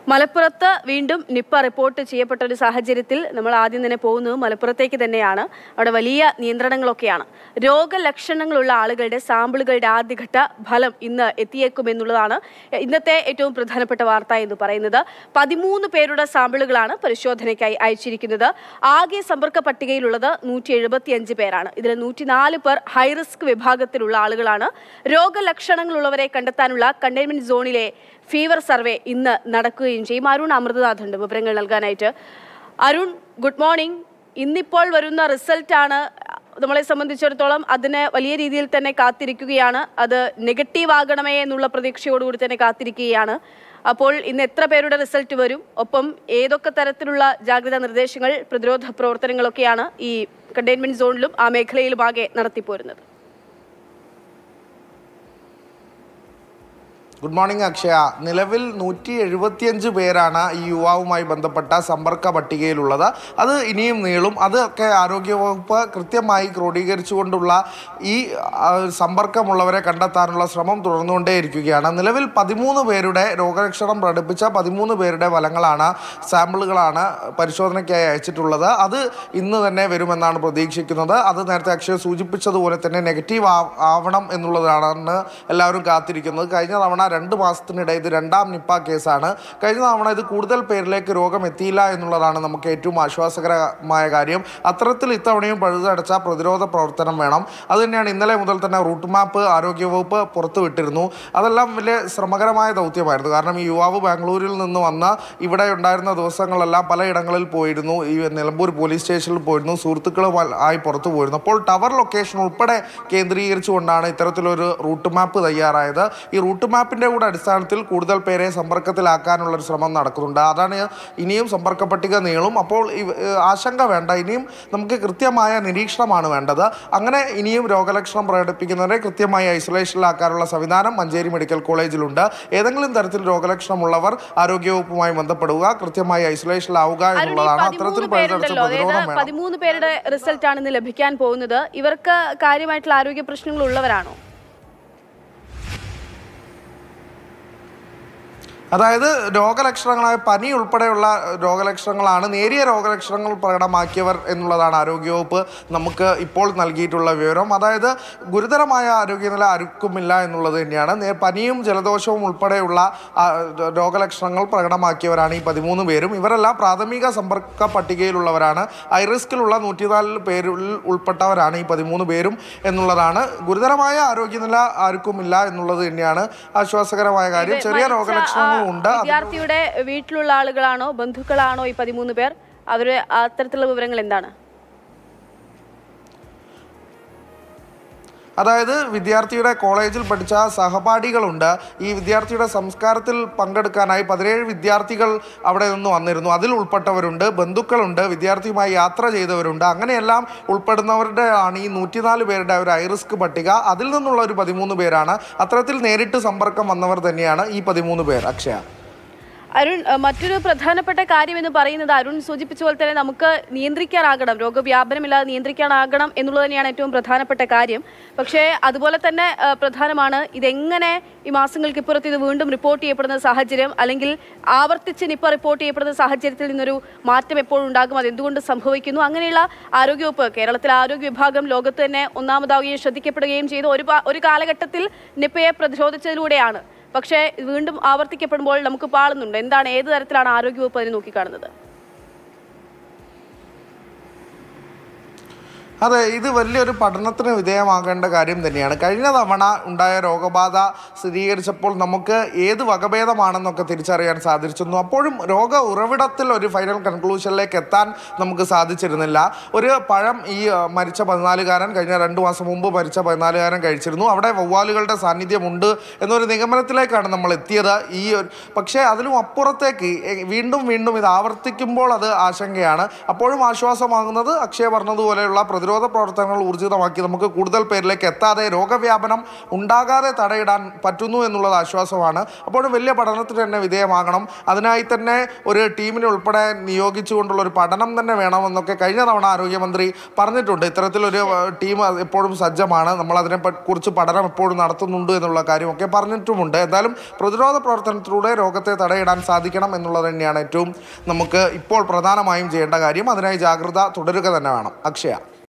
മലപ്പുറത്ത് വീണ്ടും Nipah report ചെയ്യപ്പെട്ട ഒരു സാഹചര്യത്തിൽ നമ്മൾ ആദ്യം തന്നെ പോകുന്നത് മലപ്പുറത്തേക്ക് തന്നെയാണ്. അവിടെ വലിയ നിയന്ത്രണങ്ങളൊക്കെയാണ്. രോഗലക്ഷണങ്ങളുള്ള ആളുകളുടെ സാമ്പിളുകളുടെ ആദ്യഘട്ട ഫലം ഇന്ന് എത്തിയേക്കുമെന്നുള്ളതാണ് ഇന്നത്തെ ഏറ്റവും പ്രധാനപ്പെട്ട വാർത്ത എന്ന് പറയുന്നത്. 13 പേരുടെ സാമ്പിളുകളാണ് പരിശോധനയ്ക്കായി അയച്ചിരിക്കുന്നത്. ആകെ സമ്പർക്ക പട്ടികയിലുള്ളത് 175 പേരാണ്. ഇതിൽ 104 പേർ ഹൈറിസ്ക് വിഭാഗത്തിലുള്ള ആളുകളാണ്. രോഗലക്ഷണങ്ങളുള്ളവരെ കണ്ടെത്താനുള്ള കണ്ടെയ്ൻമെന്റ് സോണിലെ ഫീവർ സർവേ ഇന്ന് നടക്കുകയും ചെയ്യും. അരുൺ അമൃതനാഥ് ഉണ്ട് വിവരങ്ങൾ നൽകാനായിട്ട്. Arun, good morning. ഇന്നിപ്പോൾ വരുന്ന റിസൾട്ടാണ് നമ്മളെ സംബന്ധിച്ചിടത്തോളം അതിന് വലിയ രീതിയിൽ തന്നെ കാത്തിരിക്കുകയാണ്. അത് നെഗറ്റീവ് ആകണമേ എന്നുള്ള പ്രതീക്ഷയോടുകൂടി തന്നെ കാത്തിരിക്കുകയാണ്. അപ്പോൾ ഇന്ന് എത്ര പേരുടെ റിസൾട്ട് വരും, ഒപ്പം ഏതൊക്കെ തരത്തിലുള്ള ജാഗ്രതാ നിർദ്ദേശങ്ങൾ, പ്രതിരോധ പ്രവർത്തനങ്ങളൊക്കെയാണ് ഈ കണ്ടെയ്ൻമെന്റ് സോണിലും ആ മേഖലയിലും ആകെ നടത്തിപ്പോരുന്നത്? Good morning Akshaya. നിലവിൽ 175 പേരാണ് ഈ യുവാവുമായി ബന്ധപ്പെട്ട സമ്പർക്ക പട്ടികയിലുള്ളത്. അത് ഇനിയും നീളും. അതൊക്കെ ആരോഗ്യവകുപ്പ് കൃത്യമായി ക്രോഡീകരിച്ചുകൊണ്ടുള്ള ഈ സമ്പർക്കമുള്ളവരെ കണ്ടെത്താനുള്ള ശ്രമം തുടർന്നുകൊണ്ടേയിരിക്കുകയാണ്. നിലവിൽ 13 പേരുടെ രോഗലക്ഷണം പ്രകടിപ്പിച്ച 13 പേരുടെ ഫലങ്ങളാണ്, സാമ്പിളുകളാണ് പരിശോധനയ്ക്കായി അയച്ചിട്ടുള്ളത്. അത് ഇന്ന് തന്നെ വരുമെന്നാണ് പ്രതീക്ഷിക്കുന്നത്. അത് നേരത്തെ അക്ഷയ സൂചിപ്പിച്ചതുപോലെ തന്നെ നെഗറ്റീവ് ആവണം എന്നുള്ളതാണ് എല്ലാവരും കാത്തിരിക്കുന്നത്. കഴിഞ്ഞ തവണ 2 മാസത്തിനിടെ ഇത് 2ാം നിപ്പ കേസാണ്. കഴിഞ്ഞ തവണ ഇത് കൂടുതൽ പേരിലേക്ക് രോഗം എത്തിയില്ല എന്നുള്ളതാണ് നമുക്ക് ഏറ്റവും ആശ്വാസകരമായ കാര്യം. അത്തരത്തിൽ ഇത്തവണയും പഴുതടച്ച പ്രതിരോധ പ്രവർത്തനം വേണം. അതുതന്നെയാണ് ഇന്നലെ മുതൽ തന്നെ റൂട്ട് മാപ്പ് ആരോഗ്യവകുപ്പ് പുറത്തുവിട്ടിരുന്നു. അതെല്ലാം വലിയ ശ്രമകരമായ ദൗത്യമായിരുന്നു. കാരണം ഈ യുവാവ് ബാംഗ്ലൂരിൽ നിന്ന് വന്ന് ഇവിടെ ഉണ്ടായിരുന്ന ദിവസങ്ങളെല്ലാം പലയിടങ്ങളിൽ പോയിരുന്നു. ഈ നിലമ്പൂർ പോലീസ് സ്റ്റേഷനിൽ പോയിരുന്നു, സുഹൃത്തുക്കളുമായി പുറത്തു പോയിരുന്നു. അപ്പോൾ ടവർ ലൊക്കേഷൻ ഉൾപ്പെടെ കേന്ദ്രീകരിച്ചുകൊണ്ടാണ് ഇത്തരത്തിലൊരു റൂട്ട് മാപ്പ് തയ്യാറായത്. ഈ റൂട്ട് മാപ്പിൻ്റെ കൂടെ അടിസ്ഥാനത്തിൽ കൂടുതൽ പേരെ സമ്പർക്കത്തിലാക്കാനുള്ളൊരു ശ്രമം നടക്കുന്നുണ്ട്. അതാണ് ഇനിയും സമ്പർക്ക പട്ടിക നീളും. അപ്പോൾ ആശങ്ക വേണ്ട. ഇനിയും നമുക്ക് കൃത്യമായ നിരീക്ഷണമാണ് വേണ്ടത്. അങ്ങനെ ഇനിയും രോഗലക്ഷണം പ്രകടിപ്പിക്കുന്നവരെ കൃത്യമായി ഐസൊലേഷനിലാക്കാനുള്ള സംവിധാനം മഞ്ചേരി മെഡിക്കൽ കോളേജിലുണ്ട്. ഏതെങ്കിലും തരത്തിൽ രോഗലക്ഷണമുള്ളവർ ആരോഗ്യവകുപ്പുമായി ബന്ധപ്പെടുക, കൃത്യമായി ഐസൊലേഷനിലാവുക എന്നുള്ളതാണ്. അത്തരത്തിൽ 13 പേരുടെ റിസൾട്ടാണ് ഇന്ന് ലഭിക്കാൻ പോകുന്നത്. ഇവർക്ക് കാര്യമായിട്ടുള്ള ആരോഗ്യ പ്രശ്നങ്ങൾ ഉള്ളവരാണോ? അതായത് രോഗലക്ഷണങ്ങളായ പനി ഉൾപ്പെടെയുള്ള രോഗലക്ഷണങ്ങളാണ്, നേരിയ രോഗലക്ഷണങ്ങൾ പ്രകടമാക്കിയവർ എന്നുള്ളതാണ് ആരോഗ്യവകുപ്പ് നമുക്ക് ഇപ്പോൾ നൽകിയിട്ടുള്ള വിവരം. അതായത് ഗുരുതരമായ ആരോഗ്യനില ആർക്കുമില്ല എന്നുള്ളത് തന്നെയാണ്. പനിയും ജലദോഷവും ഉൾപ്പെടെയുള്ള രോഗലക്ഷണങ്ങൾ പ്രകടമാക്കിയവരാണ് ഈ 13 പേരും. ഇവരെല്ലാം പ്രാഥമിക സമ്പർക്ക പട്ടികയിലുള്ളവരാണ്. ഹൈറിസ്കിലുള്ള 104 പേരിൽ ഉൾപ്പെട്ടവരാണ് ഈ 13 പേരും എന്നുള്ളതാണ്. ഗുരുതരമായ ആരോഗ്യനില ആർക്കുമില്ല എന്നുള്ളത് തന്നെയാണ് ആശ്വാസകരമായ കാര്യം. ചെറിയ രോഗലക്ഷണങ്ങൾ വിദ്യാർത്ഥിയുടെ വീട്ടിലുള്ള ആളുകളാണോ, ബന്ധുക്കളാണോ ഈ 13 പേർ? അവര് അത്തരത്തിലുള്ള വിവരങ്ങൾ എന്താണ്? അതായത് വിദ്യാർത്ഥിയുടെ കോളേജിൽ പഠിച്ച സഹപാഠികളുണ്ട്. ഈ വിദ്യാർത്ഥിയുടെ സംസ്കാരത്തിൽ പങ്കെടുക്കാനായി 17 വിദ്യാർത്ഥികൾ അവിടെ നിന്ന് വന്നിരുന്നു. അതിൽ ഉൾപ്പെട്ടവരുണ്ട്, ബന്ധുക്കളുണ്ട്, വിദ്യാർത്ഥിയുമായി യാത്ര ചെയ്തവരുണ്ട്. അങ്ങനെയെല്ലാം ഉൾപ്പെടുന്നവരുടെ ആണ് ഈ 104 പേരുടെ ഒരു ഹൈറിസ്ക് പട്ടിക. അതിൽ നിന്നുള്ള ഒരു 13 പേരാണ്. അത്തരത്തിൽ നേരിട്ട് സമ്പർക്കം വന്നവർ തന്നെയാണ് ഈ 13 പേർ. അക്ഷയ, അരുൺ, മറ്റൊരു പ്രധാനപ്പെട്ട കാര്യം എന്ന് പറയുന്നത് അരുൺ സൂചിപ്പിച്ച പോലെ തന്നെ നമുക്ക് നിയന്ത്രിക്കാനാകണം, രോഗവ്യാപനമില്ലാതെ നിയന്ത്രിക്കാനാകണം എന്നുള്ളത് തന്നെയാണ് ഏറ്റവും പ്രധാനപ്പെട്ട കാര്യം. പക്ഷേ അതുപോലെ തന്നെ പ്രധാനമാണ് ഇതെങ്ങനെ ഈ മാസങ്ങൾക്ക് ഇപ്പുറത്ത് ഇത് വീണ്ടും റിപ്പോർട്ട് ചെയ്യപ്പെടുന്ന സാഹചര്യം, അല്ലെങ്കിൽ ആവർത്തിച്ച് നിപ്പ റിപ്പോർട്ട് ചെയ്യപ്പെടുന്ന സാഹചര്യത്തിൽ നിന്നൊരു മാറ്റം എപ്പോഴും ഉണ്ടാകും, അതെന്തുകൊണ്ട് സംഭവിക്കുന്നു? അങ്ങനെയുള്ള ആരോഗ്യവകുപ്പ്, കേരളത്തിലെ ആരോഗ്യ വിഭാഗം ലോകത്ത് തന്നെ ഒന്നാമതാവുകയും ശ്രദ്ധിക്കപ്പെടുകയും ചെയ്തു. ഒരു കാലഘട്ടത്തിൽ നിപ്പയെ പ്രതിരോധിച്ചതിലൂടെയാണ്. പക്ഷേ വീണ്ടും ആവർത്തിക്കപ്പെടുമ്പോൾ നമുക്ക് പാളുന്നുണ്ട്. എന്താണ്, ഏത് തരത്തിലാണ് ആരോഗ്യവകുപ്പ് അതിനെ നോക്കിക്കാണുന്നത്? അതെ, ഇത് വലിയൊരു പഠനത്തിന് വിധേയമാകേണ്ട കാര്യം തന്നെയാണ്. കഴിഞ്ഞ തവണ ഉണ്ടായ രോഗബാധ സ്ഥിരീകരിച്ചപ്പോൾ നമുക്ക് ഏത് വകഭേദമാണെന്നൊക്കെ തിരിച്ചറിയാൻ സാധിച്ചിരുന്നു. അപ്പോഴും രോഗ ഉറവിടത്തിൽ ഒരു ഫൈനൽ കൺക്ലൂഷനിലേക്ക് എത്താൻ നമുക്ക് സാധിച്ചിരുന്നില്ല. ഒരു പഴം ഈ മരിച്ച 14-കാരൻ കഴിഞ്ഞ 2 മാസം മുമ്പ് മരിച്ച 14-കാരൻ കഴിച്ചിരുന്നു. അവിടെ വവ്വാലുകളുടെ സാന്നിധ്യമുണ്ട് എന്നൊരു നിഗമനത്തിലേക്കാണ് നമ്മൾ എത്തിയത്. പക്ഷേ അതിലും അപ്പുറത്തേക്ക് വീണ്ടും ഇത് ആവർത്തിക്കുമ്പോൾ അത് ആശങ്കയാണ്. അപ്പോഴും ആശ്വാസമാകുന്നത് അക്ഷയ പറഞ്ഞതുപോലെയുള്ള പ്രതിരോധ പ്രതിരോധ പ്രവർത്തനങ്ങൾ ഊർജിതമാക്കി നമുക്ക് കൂടുതൽ പേരിലേക്ക് എത്താതെ രോഗവ്യാപനം ഉണ്ടാകാതെ തടയിടാൻ പറ്റുന്നു എന്നുള്ളത് ആശ്വാസമാണ്. അപ്പോഴും വലിയ പഠനത്തിന് തന്നെ വിധേയമാകണം. അതിനായി തന്നെ ഒരു ടീമിനെ ഉൾപ്പെടെ നിയോഗിച്ചുകൊണ്ടുള്ള ഒരു പഠനം തന്നെ വേണമെന്നൊക്കെ കഴിഞ്ഞ തവണ ആരോഗ്യമന്ത്രി പറഞ്ഞിട്ടുണ്ട്. ഇത്തരത്തിലൊരു ടീം എപ്പോഴും സജ്ജമാണ്, നമ്മൾ അതിനെ കുറിച്ച് പഠനം എപ്പോഴും നടത്തുന്നുണ്ട് എന്നുള്ള കാര്യമൊക്കെ പറഞ്ഞിട്ടുമുണ്ട്. എന്തായാലും പ്രതിരോധ പ്രവർത്തനത്തിലൂടെ രോഗത്തെ തടയിടാൻ സാധിക്കണം എന്നുള്ളത് തന്നെയാണ് ഏറ്റവും നമുക്ക് ഇപ്പോൾ പ്രധാനമായും ചെയ്യേണ്ട കാര്യം. അതിനായി ജാഗ്രത തുടരുക തന്നെ വേണം. അക്ഷയ.